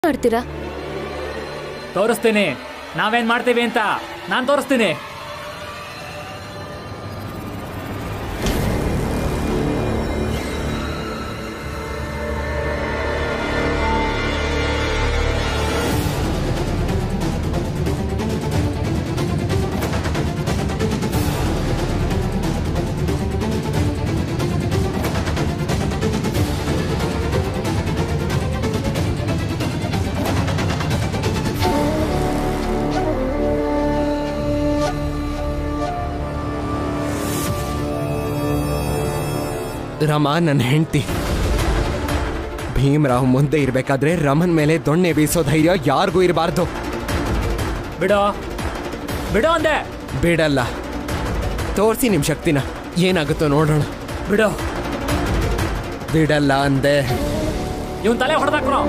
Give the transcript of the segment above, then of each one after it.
ಮಾಡ್ತೀರಾ? ತೋರಿಸ್ತೀನಿ ನಾವೇನ್ ಮಾಡ್ತೀವಿ ಅಂತ. ನಾನು ತೋರಿಸ್ತೀನಿ. ರಮ ನನ್ನ ಹೆಂಡತಿ. ಭೀಮರಾವ್ ಮುಂದೆ ಇರಬೇಕಾದ್ರೆ ರಮನ್ ಮೇಲೆ ದೊಣ್ಣೆ ಬೀಸೋ ಧೈರ್ಯ ಯಾರಿಗೂ ಇರಬಾರ್ದು. ಬಿಡೋ ಬಿಡೋ ಅಂದೆ. ಬಿಡಲ್ಲ. ತೋರಿಸಿ ನಿಮ್ಮ ಶಕ್ತಿನ. ಏನಾಗುತ್ತೋ ನೋಡೋಣ. ಬಿಡೋ. ಬಿಡಲ್ಲ ಅಂದೆ. ಇವನ್ ತಲೆ ಹೊಡೆದಾಕ್ರೋ.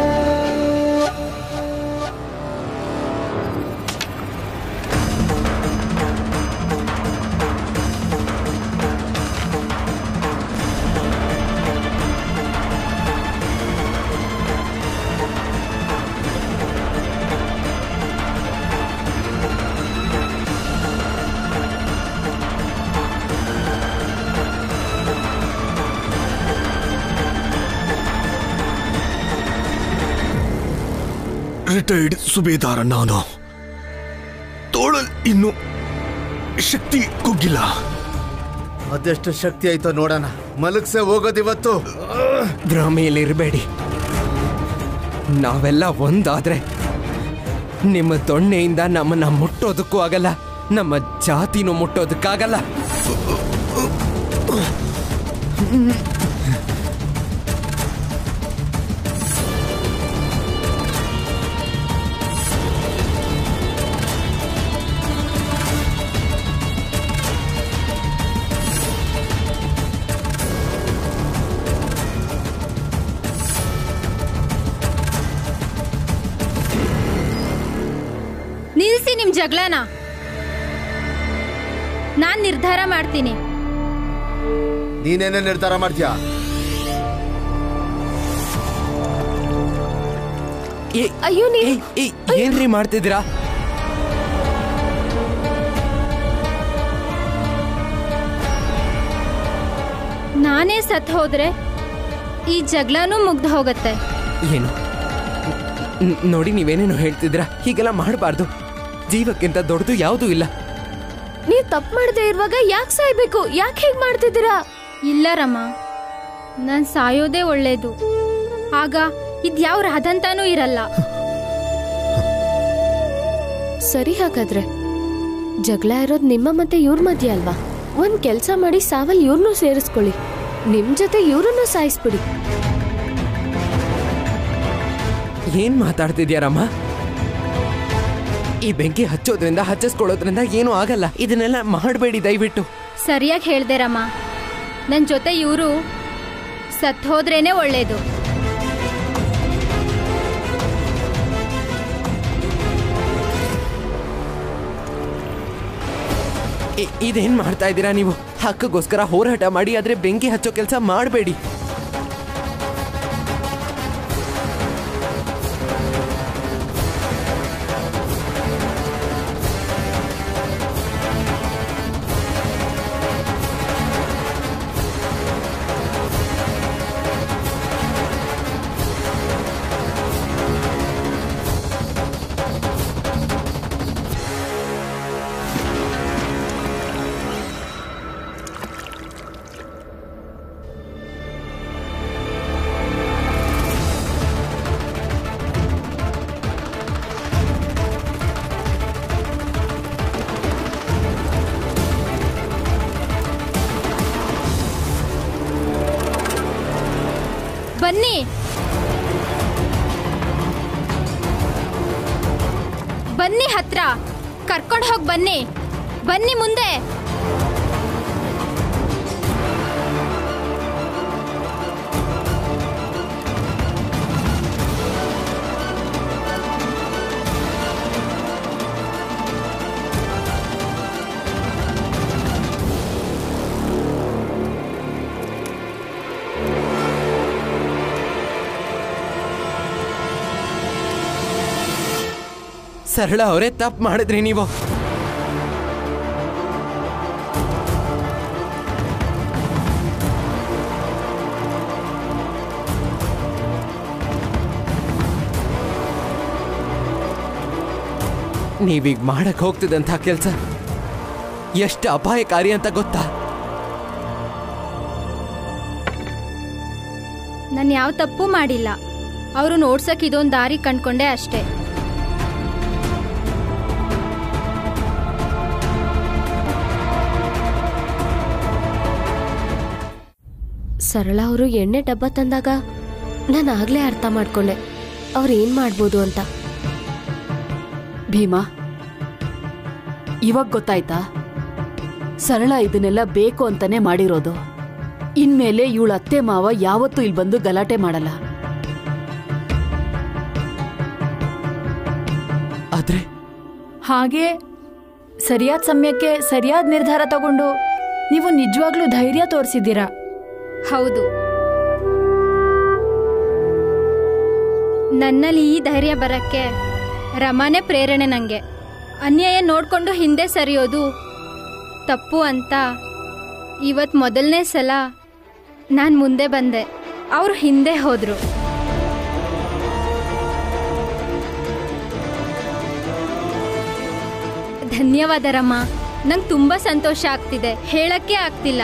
ರಿಟೈರ್ಡ್ ಸುಬೇದಾರ ನಾನು. ತೋಳಲ್ ಇನ್ನು ಶಕ್ತಿ ಕುಗ್ಗಿಲ್ಲ. ಅದೆಷ್ಟು ಶಕ್ತಿ ಆಯ್ತೋ ನೋಡೋಣ. ಮಲಗ್ಸೆ ಹೋಗೋದಿವತ್ತು. ಭ್ರಮೆಯಲ್ಲಿರಬೇಡಿ. ನಾವೆಲ್ಲ ಒಂದಾದ್ರೆ ನಿಮ್ಮ ದೊಣ್ಣೆಯಿಂದ ನಮ್ಮನ್ನ ಮುಟ್ಟೋದಕ್ಕೂ ಆಗಲ್ಲ, ನಮ್ಮ ಜಾತಿನೂ ಮುಟ್ಟೋದಕ್ಕಾಗಲ್ಲ. ನಿಲ್ಸಿ ನಿಮ್ ಜಗಳನ. ನಾನ್ ನಿರ್ಧಾರ ಮಾಡ್ತೀನಿ. ನೀನೇನೇ ನಿರ್ಧಾರ ಮಾಡ್ತೀಯಾ? ಅಯ್ಯೋ ಏನ್ರಿ ಮಾಡ್ತಿದ್ದೀರಾ? ನಾನೇ ಸತ್ ಹೋದ್ರೆ ಈ ಜಗಳನೂ ಮುಗ್ದು ಹೋಗತ್ತೆ. ಏನು ನೋಡಿ, ನೀವೇನೇನು ಹೇಳ್ತಿದ್ದೀರಾ? ಹೀಗೆಲ್ಲ ಮಾಡಬಾರ್ದು. ಜೀವಕ್ಕಿಂತ ದೊಡ್ಡದು ಯಾವುದೂ ಇಲ್ಲ. ನೀವ್ ತಪ್ಪು ಮಾಡದೆ ಇರುವಾಗ ಯಾಕೆ ಸಾಯ್ಬೇಕು? ಯಾಕೆ ಹೇಗ್ ಮಾಡ್ತಿದ್ದೀರಾ? ಇಲ್ಲ ರಮ್ಮ, ನಾನ್ ಸಾಯೋದೇ ಒಳ್ಳೇದು. ಆಗ ಇದ್ಯಾವ ರಾಧಂತಾನೂ ಇರಲ್ಲ. ಸರಿ, ಹಾಗಾದ್ರೆ ಜಗಳ ಇರೋದ್ ನಿಮ್ಮ ಮತ್ತೆ ಇವ್ರ ಮಧ್ಯೆ ಅಲ್ವಾ? ಒಂದ್ ಕೆಲ್ಸ ಮಾಡಿ ಸಾವಲ್ ಇವ್ರನ್ನೂ ಸೇರಿಸ್ಕೊಳ್ಳಿ. ನಿಮ್ ಜೊತೆ ಇವ್ರನ್ನೂ ಸಾಯಿಸ್ಬಿಡಿ. ಏನ್ ಮಾತಾಡ್ತಿದ್ಯಾರಮ್ಮ? ಈ ಬೆಂಕಿ ಹಚ್ಚೋದ್ರಿಂದ ಹಚ್ಚಿಸ್ಕೊಳ್ಳೋದ್ರಿಂದ ಏನೂ ಆಗಲ್ಲ. ಇದನ್ನೆಲ್ಲ ಮಾಡಬೇಡಿ ದಯವಿಟ್ಟು. ಸರಿಯಾಗಿ ಹೇಳ್ದೆ ರಮ್ಮ. ನನ್ ಜೊತೆ ಇವರು ಸತ್ ಹೋದ್ರೇನೆ ಒಳ್ಳೇದು. ಇದೇನ್ ಮಾಡ್ತಾ ಇದ್ದೀರಾ ನೀವು? ಹಕ್ಕಗೋಸ್ಕರ ಹೋರಾಟ ಮಾಡಿ, ಆದ್ರೆ ಬೆಂಕಿ ಹಚ್ಚೋ ಕೆಲಸ ಮಾಡಬೇಡಿ. ಬನ್ನಿ, ಬನ್ನಿ ಹತ್ರ ಕರ್ಕೊಂಡು ಹೋಗಿ ಬನ್ನಿ. ಬನ್ನಿ ಮುಂದೆ. ಸರಳ ಅವರೇ ತಪ್ಪು ಮಾಡಿದ್ರಿ ನೀವು. ನೀವೀಗ ಮಾಡಕ್ ಹೋಗ್ತಿದಂಥ ಕೆಲಸ ಎಷ್ಟು ಅಪಾಯಕಾರಿ ಅಂತ ಗೊತ್ತಾ? ನಾನು ಯಾವ ತಪ್ಪು ಮಾಡಿಲ್ಲ. ಅವರು ನೋಡ್ಸಕ್ ಇದೊಂದು ದಾರಿ ಕಂಡ್ಕೊಂಡೆ ಅಷ್ಟೇ. ಸರಳ ಅವರು ಎಣ್ಣೆ ಡಬ್ಬ ತಂದಾಗ ನಾನು ಆಗ್ಲೇ ಅರ್ಥ ಮಾಡ್ಕೊಂಡೆ ಅವ್ರು ಏನ್ ಮಾಡ್ಬೋದು ಅಂತ. ಭೀಮಾ, ಇವಾಗ ಗೊತ್ತಾಯ್ತಾ? ಸರಳ ಇದನ್ನೆಲ್ಲ ಬೇಕು ಅಂತಾನೆ ಮಾಡಿರೋದು. ಇನ್ಮೇಲೆ ಇವಳ ಅತ್ತೆ ಮಾವ ಯಾವತ್ತೂ ಇಲ್ಲಿ ಬಂದು ಗಲಾಟೆ ಮಾಡಲ್ಲ. ಆದ್ರೆ ಹಾಗೆ ಸರಿಯಾದ ಸಮಯಕ್ಕೆ ಸರಿಯಾದ ನಿರ್ಧಾರ ತಗೊಂಡು ನೀವು ನಿಜವಾಗ್ಲೂ ಧೈರ್ಯ ತೋರಿಸಿದ್ದೀರಾ. ಹೌದು, ನನ್ನಲ್ಲಿ ಈ ಧೈರ್ಯ ಬರಕ್ಕೆ ರಮಾನೇ ಪ್ರೇರಣೆ ನಂಗೆ. ಅನ್ಯಾಯ ನೋಡ್ಕೊಂಡು ಹಿಂದೆ ಸರಿಯೋದು ತಪ್ಪು ಅಂತ ಇವತ್ತು ಮೊದಲನೇ ಸಲ ನಾನು ಮುಂದೆ ಬಂದೆ, ಅವರು ಹಿಂದೆ ಹೋದ್ರು. ಧನ್ಯವಾದ ರಮಾ, ನಂಗೆ ತುಂಬಾ ಸಂತೋಷ ಆಗ್ತಿದೆ, ಹೇಳಕ್ಕೆ ಆಗ್ತಿಲ್ಲ.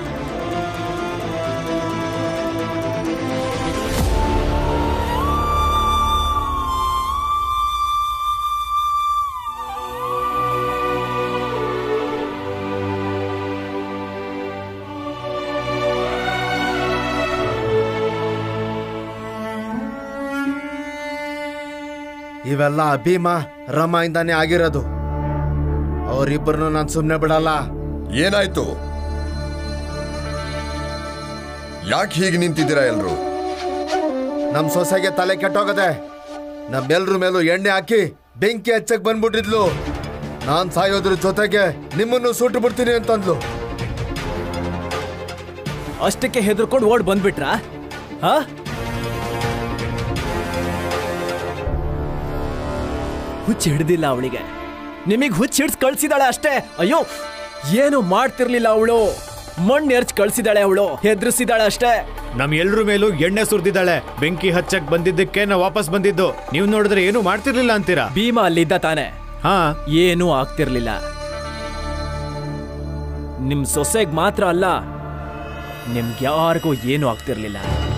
ಇವೆಲ್ಲ ಭೀಮಾ ರಮಾಯಿಂದಾನೇ ಆಗಿರೋದು. ಅವರಿಬ್ಬರನ್ನು ನಾನು ಸುಮ್ಮನೆ ಬಿಡಲ್ಲ. ಏನಾಯ್ತು? ಯಾಕೆ ಹೀಗೆ ನಿಂತಿದ್ದೀರಾ ಎಲ್ರು? ನಮ್ ಸೊಸೆಗೆ ತಲೆ ಕೆಟ್ಟೋಗದೆ. ನಮ್ಮೆಲ್ರ ಮೇಲೂ ಎಣ್ಣೆ ಹಾಕಿ ಬೆಂಕಿ ಹಚ್ಚಕ್ ಬಂದ್ಬಿಟ್ಟಿದ್ಲು. ನಾನ್ ಸಾಯೋದ್ರ ಜೊತೆಗೆ ನಿಮ್ಮನ್ನು ಸುಟ್ಟು ಬಿಡ್ತೀನಿ ಅಂತಂದ್ಲು. ಅಷ್ಟಕ್ಕೆ ಹೆದರ್ಕೊಂಡು ಓಡ್ ಬಂದ್ಬಿಟ್ರಾ? ಹಾ, ಹುಚ್ಚ ಹಿಡ್ದಿಲ್ಲ ಅವಳಿಗೆ. ನಿಮಗ್ ಹುಚ್ಚ ಹಿಡ್ಸ್ ಕಳ್ಸಿದಾಳೆ ಅಷ್ಟೇ. ಅಯ್ಯೋ, ಏನು ಮಾಡ್ತಿರ್ಲಿಲ್ಲ ಅವಳು. ಮಣ್ಣು ಎರ್ಚ್ ಕಳ್ಸಿದಾಳೆ ಅವಳು, ಹೆದರ್ಸಿದಾಳೆ ಅಷ್ಟೇ. ನಮ್ ಎಲ್ರ ಮೇಲೂ ಎಣ್ಣೆ ಸುರಿದಿದ್ದಾಳೆ. ಬೆಂಕಿ ಹಚ್ಚಕ್ ಬಂದಿದ್ದಕ್ಕೆ ನಾವು ವಾಪಸ್ ಬಂದಿದ್ದು. ನೀವು ನೋಡಿದ್ರೆ ಏನು ಮಾಡ್ತಿರ್ಲಿಲ್ಲ ಅಂತೀರಾ? ಭೀಮಾ ಅಲ್ಲಿದ್ದ ತಾನೆ? ಹಾ, ಏನೂ ಆಗ್ತಿರ್ಲಿಲ್ಲ. ನಿಮ್ ಸೊಸೆಗ್ ಮಾತ್ರ ಅಲ್ಲ, ನಿಮ್ಗ್ಯಾರಿಗೂ ಏನೂ ಆಗ್ತಿರ್ಲಿಲ್ಲ.